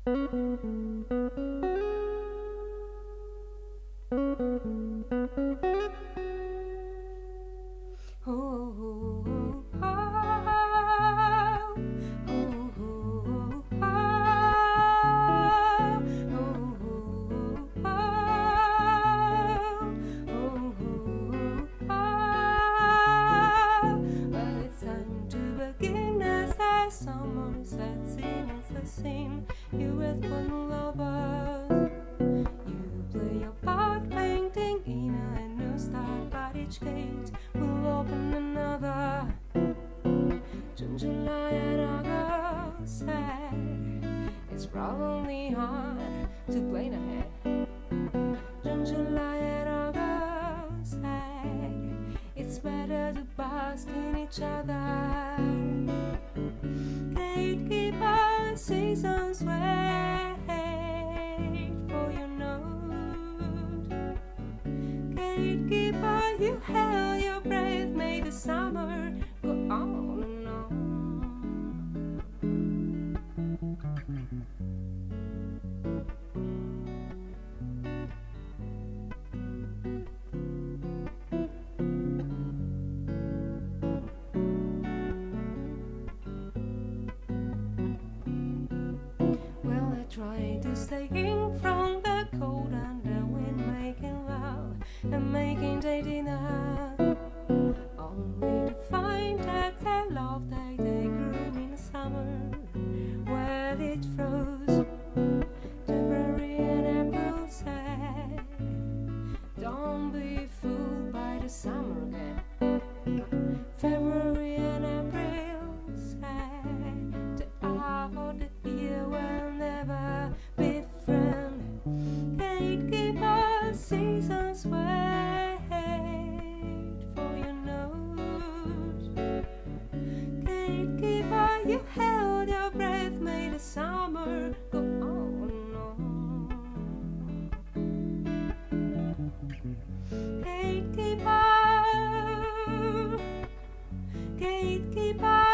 Someone said, "Sing it's the scene." You with one lovers. You play your part, painting in a new start, but each gate will open another. June, July, and August said it's probably hard to plan ahead. June, July, and August said it's better to bask in each other. Gatekeeper, seasons wait for your note. Gatekeeper, you held your breath, made the summer go on and on. Trying to stay in from the cold and the wind, making love and making day dinner, only to find that the love that they grew in the summer, well it froze. February and April said, don't be fooled by the summer again. February and April said, the hour of the year will never be friend. Gatekeeper, seasons wait for your note. Gatekeeper, you held your breath, made the summer go on and on. Gatekeeper, Gatekeeper.